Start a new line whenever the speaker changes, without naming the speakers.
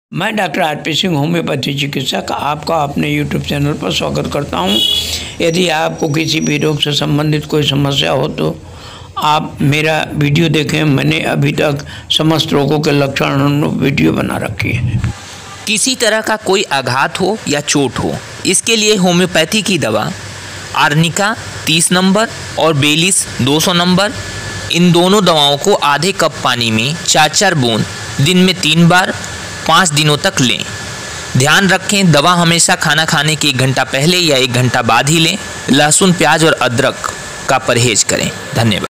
मैं doctor RP Singh homeopathy चिकित्सक आपका अपने यूट्यूब चैनल पर स्वागत करता हूं। यदि आपको किसी भी रोग से संबंधित कोई समस्या हो तो आप मेरा वीडियो देखें। मैंने अभी तक समस्त रोगों के लक्षण वीडियो बना रखी है।
किसी तरह का कोई आघात हो या चोट हो, इसके लिए होम्योपैथी की दवा आर्निका 30 नंबर और बेलिस 200 नंबर, इन दोनों दवाओं को आधे कप पानी में 4-4 बूंद दिन में 3 बार 5 दिनों तक लें। ध्यान रखें, दवा हमेशा खाना खाने के 1 घंटा पहले या 1 घंटा बाद ही लें। लहसुन, प्याज और अदरक का परहेज करें। धन्यवाद।